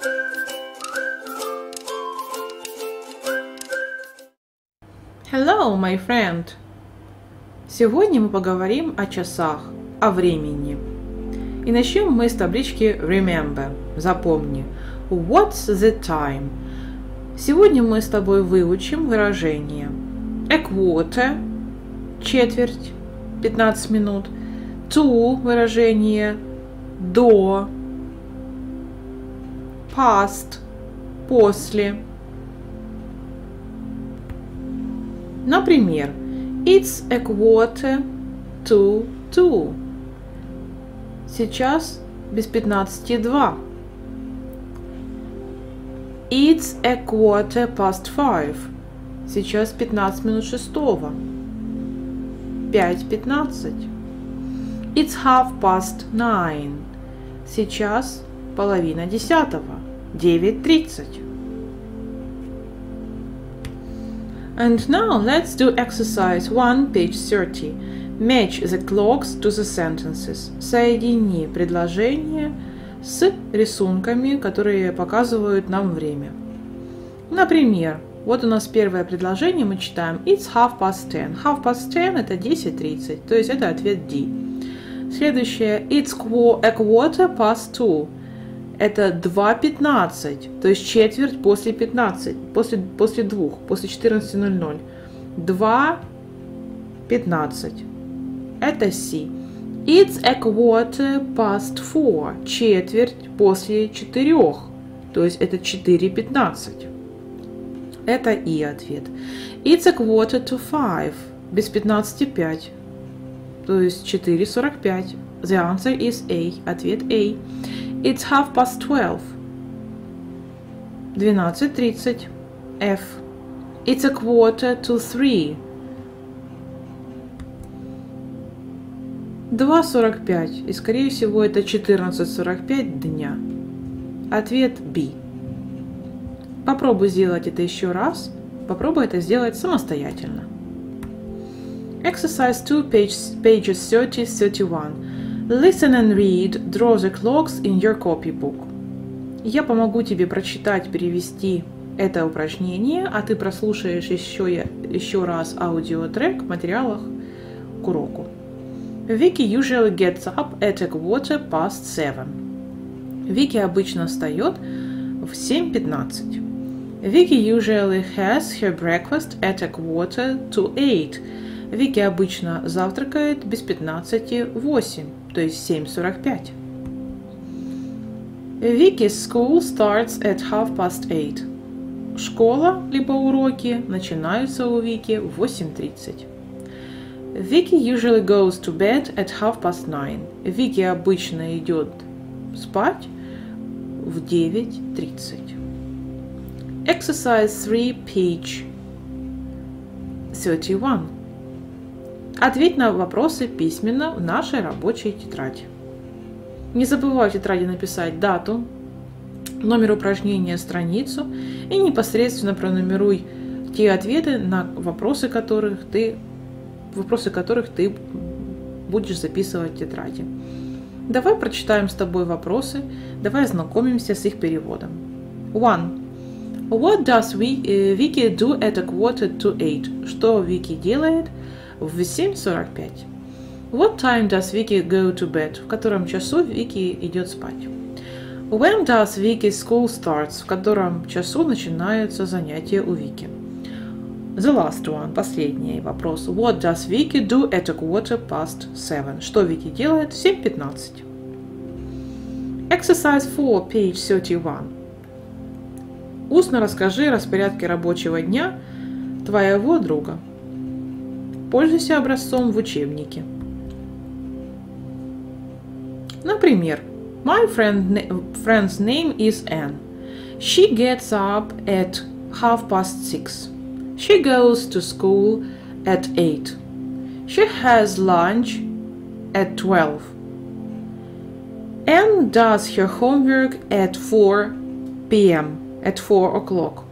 Hello, my friend! Сегодня мы поговорим о часах, о времени. И начнем мы с таблички Remember, запомни. What's the time? Сегодня мы с тобой выучим выражение a quarter, четверть, 15 минут, to, выражение до, past, после. Например, it's a quarter to 2. Сейчас без 15:02. It's a quarter past 5. Сейчас 15 минут шестого. 5:15. It's 9:30. Сейчас половина десятого. 9:30. And now let's do exercise 1, page 30. Match the clocks to the sentences. Соедини предложения с рисунками, которые показывают нам время. Например, вот у нас первое предложение, мы читаем It's 10:30. 10:30 это 10:30, то есть это ответ D. Следующее It's a quarter past 2. Это 2:15, то есть четверть после 15, после 2, после 14:00. 2:15. Это C. It's a quarter past 4. Четверть после 4, то есть это 4:15. Это И ответ. It's a quarter to 5. Без 15:05, то есть 4:45. The answer is A. Ответ A. It's 12:30. 12:30. F. It's a quarter to 3. 2:45. И скорее всего это 14:45 дня. Ответ B. Попробуй сделать это еще раз. Попробуй это сделать самостоятельно. Exercise 2, pages 30-31. Listen and read, draw the clocks in your copybook. Я помогу тебе прочитать, перевести это упражнение, а ты прослушаешь еще раз аудиотрек в материалах к уроку. Vicky usually gets up at a quarter past 7. Вики обычно встает в 7:15. Vicky usually has her breakfast at a quarter to 8. Вики обычно завтракает без 15:08, то есть 7:45. Vicky's school starts at 8:30. Школа либо уроки начинаются у Вики в 8:30. Vicky usually goes to bed at 9:30. Вики обычно идет спать в 9:30. Exercise 3, page 31. Ответь на вопросы письменно в нашей рабочей тетради. Не забывай в тетради написать дату, номер упражнения, страницу и непосредственно пронумеруй те ответы на вопросы, которых ты будешь записывать в тетради. Давай прочитаем с тобой вопросы, давай ознакомимся с их переводом. 1. What does Vicky do at a quarter to 8? Что Вики делает в 7:45? What time does Vicky go to bed? В котором часу Вики идет спать? When does Vicky's school starts? В котором часу начинаются занятия у Вики? The last one, последний вопрос. What does Vicky do at a quarter past 7? Что Вики делает в 7:15? Exercise 4, page 31. Устно расскажи о распорядке рабочего дня твоего друга. Пользуйся образцом в учебнике. Например, my friend's name is Anne. She gets up at 6:30. She goes to school at 8. She has lunch at 12. Anne does her homework at 4 p.m. at 4 o'clock.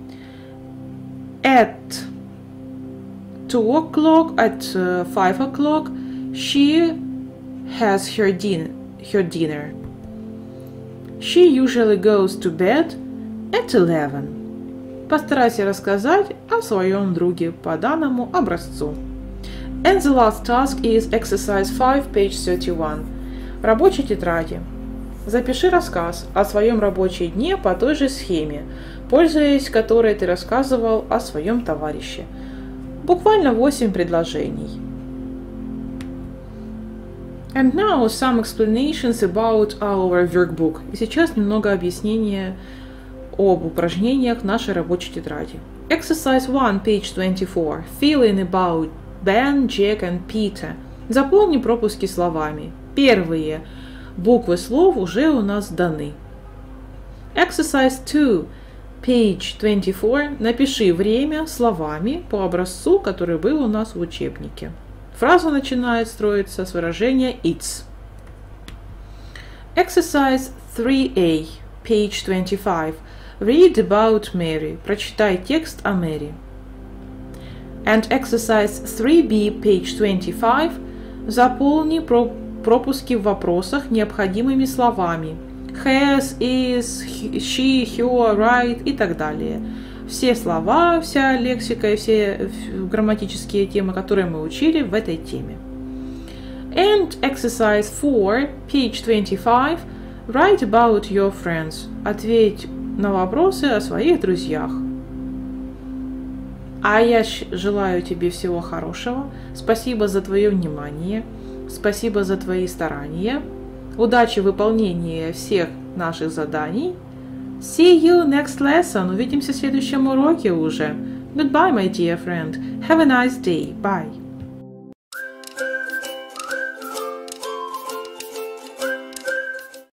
At 2 o'clock, at 5 o'clock, she has her dinner. She usually goes to bed at 11. Постарайся рассказать о своем друге по данному образцу. And the last task is exercise 5, page 31. В рабочей тетради. Запиши рассказ о своем рабочем дне по той же схеме, пользуясь которой ты рассказывал о своем товарище. Буквально 8 предложений. And now some explanations about our workbook. И сейчас немного объяснения об упражнениях нашей рабочей тетради. Exercise 1, page 24. Fill in about Ben, Jack and Peter. Заполни пропуски словами. Первые буквы слов уже у нас даны. Exercise 2, page 24. Напиши время словами по образцу, который был у нас в учебнике. Фраза начинает строиться с выражения it's. Exercise 3a, page 25. Read about Mary. Прочитай текст о Мэри. And exercise 3b, page 25. Заполни пропуски в вопросах необходимыми словами. Has, is, she, her, right и так далее. Все слова, вся лексика и все грамматические темы, которые мы учили в этой теме. And exercise 4, page 25. Write about your friends. Ответь на вопросы о своих друзьях. А я желаю тебе всего хорошего. Спасибо за твое внимание. Спасибо за твои старания. Удачи в выполнении всех наших заданий. See you next lesson. Увидимся в следующем уроке уже. Goodbye, my dear friend. Have a nice day. Bye.